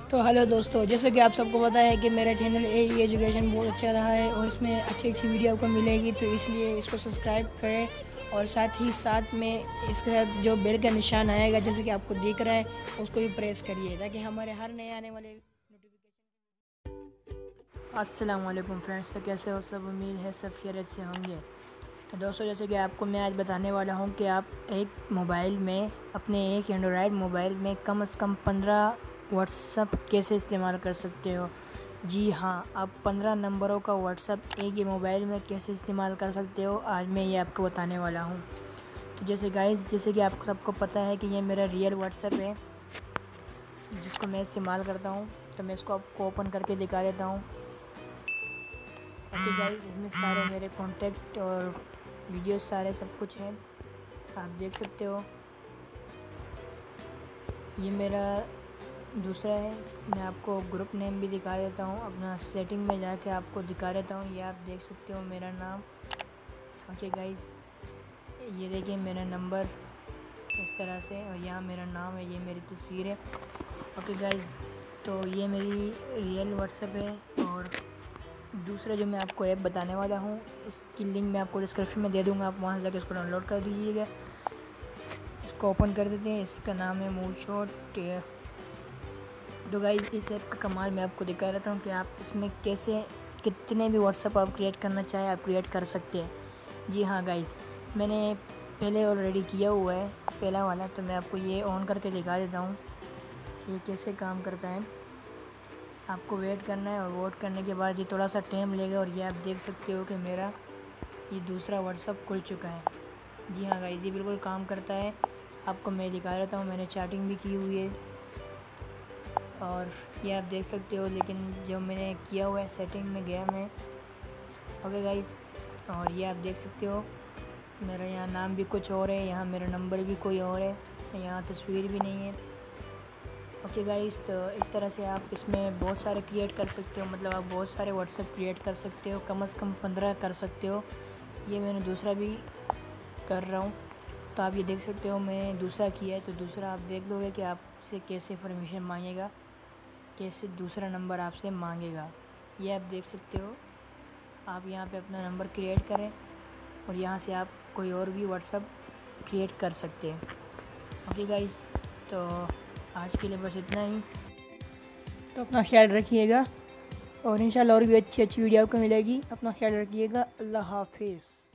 तो हेलो दोस्तों, जैसे कि आप सबको पता है कि मेरा चैनल ए एजुकेशन बहुत अच्छा रहा है और इसमें अच्छी अच्छी वीडियो आपको मिलेगी, तो इसलिए इसको सब्सक्राइब करें और साथ ही साथ में इसके साथ जो बेल का निशान आएगा जैसे कि आपको दिख रहा है उसको भी प्रेस करिए ताकि हमारे हर नए आने वाले नोटिफिकेशन। अस्सलाम वालेकुम फ्रेंड्स, तो कैसे हो सब? उम्मीद है सब खैरियत से होंगे। तो दोस्तों, जैसे कि आपको मैं आज बताने वाला हूं कि आप एक मोबाइल में अपने एक एंड्रॉयड मोबाइल में कम से कम 15 व्हाट्सअप कैसे इस्तेमाल कर सकते हो। जी हाँ, आप 15 नंबरों का व्हाट्सअप एक ही मोबाइल में कैसे इस्तेमाल कर सकते हो, आज मैं ये आपको बताने वाला हूँ। तो जैसे गाइस, जैसे कि आप सबको पता है कि ये मेरा रियल व्हाट्सअप है जिसको मैं इस्तेमाल करता हूँ। तो मैं इसको आपको ओपन करके दिखा देता हूँ। ओके गाइस, इसमें सारे मेरे कॉन्टैक्ट और वीडियो सारे सब कुछ हैं, आप देख सकते हो। ये मेरा दूसरा है। मैं आपको ग्रुप नेम भी दिखा देता हूँ, अपना सेटिंग में जाके आपको दिखा देता हूँ। ये आप देख सकते हो मेरा नाम। ओके गाइस, ये देखिए मेरा नंबर इस तरह से, और यहाँ मेरा नाम है, ये मेरी तस्वीर है। ओके गाइस, तो ये मेरी रियल व्हाट्सएप है। और दूसरा जो मैं आपको ऐप बताने वाला हूँ, इसकी लिंक मैं आपको डिस्क्रिप्शन में दे दूँगा, आप वहाँ से जाकर इसको डाउनलोड कर दीजिएगा। इसको ओपन कर देते हैं। इसका नाम है MoChat। तो गाइस, इस ऐप का कमाल मैं आपको दिखा रहता हूँ कि आप इसमें कैसे कितने भी व्हाट्सअप आप क्रिएट करना चाहें आप क्रिएट कर सकते हैं। जी हाँ गाइस, मैंने पहले ऑलरेडी किया हुआ है पहला वाला, तो मैं आपको ये ऑन करके दिखा देता हूँ ये कैसे काम करता है। आपको वेट करना है और वेट करने के बाद ये थोड़ा सा टाइम लेगा, और ये आप देख सकते हो कि मेरा ये दूसरा व्हाट्सअप खुल चुका है। जी हाँ गाइस, ये बिल्कुल काम करता है। आपको मैं दिखा देता हूँ, मैंने चैटिंग भी की हुई है और ये आप देख सकते हो। लेकिन जो मैंने किया हुआ है सेटिंग में गया मैं। ओके गाइस, और ये आप देख सकते हो मेरा यहाँ नाम भी कुछ और है, यहाँ मेरा नंबर भी कोई और है, यहाँ तस्वीर भी नहीं है। ओके गाइस, तो इस तरह से आप इसमें बहुत सारे क्रिएट कर सकते हो, मतलब आप बहुत सारे व्हाट्सएप क्रिएट कर सकते हो, कम से कम 15 कर सकते हो। ये मैंने दूसरा भी कर रहा हूँ, तो आप ये देख सकते हो मैं दूसरा किया है। तो दूसरा आप देख लोगे कि आपसे कैसे परमिशन मांगेगा, कैसे दूसरा नंबर आपसे मांगेगा। ये आप देख सकते हो। आप यहाँ पे अपना नंबर क्रिएट करें और यहाँ से आप कोई और भी व्हाट्सअप क्रिएट कर सकते हैं। ओके गाइस, तो आज के लिए बस इतना ही। तो अपना ख्याल रखिएगा और इंशाल्लाह और भी अच्छी अच्छी वीडियो आपको मिलेगी। अपना ख्याल रखिएगा। अल्लाह हाफिज़।